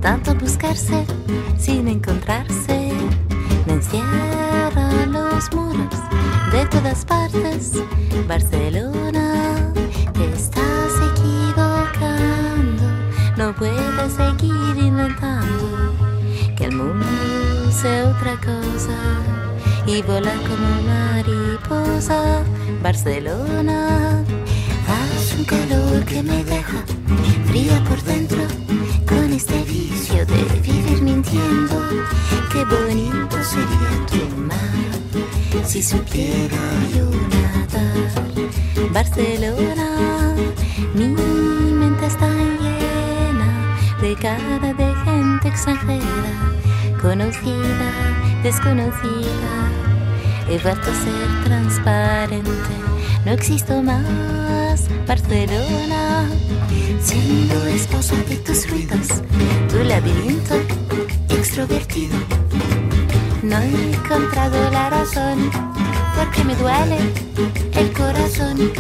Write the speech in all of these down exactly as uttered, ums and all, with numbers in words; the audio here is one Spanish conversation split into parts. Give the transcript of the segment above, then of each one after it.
tanto buscarse sin encontrarse. Me encierran los muros de todas partes. Barcelona, te estás equivocando. No puedes seguir inventando que el mundo sea otra cosa y volar como mariposa. Barcelona, hace un calor que me deja fría por dentro, con este vicio de vivir mintiendo. Qué bonito sería tu mar si supiera yo nadar. Barcelona, mi mente está llena de cara de gente extranjera, conocida, desconocida. He vuelto a ser transparente, no existo más. Barcelona, siendo esposa de tus ruidos, tu laberinto extrovertido. No he encontrado la razón, porque me duele el corazón,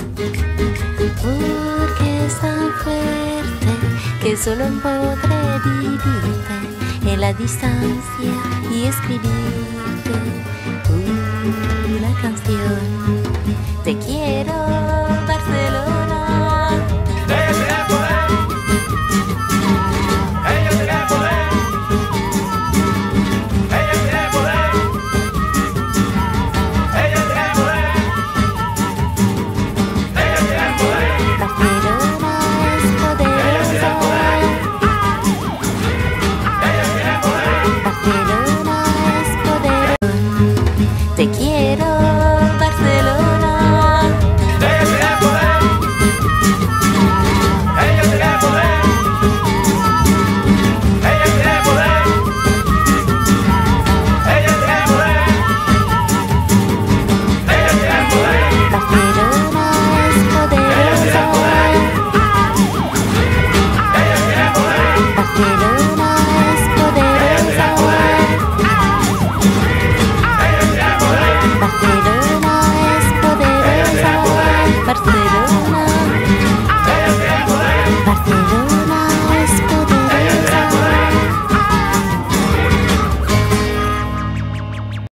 porque es tan fuerte que solo podré vivirte en la distancia y escribirte una canción. Te quiero.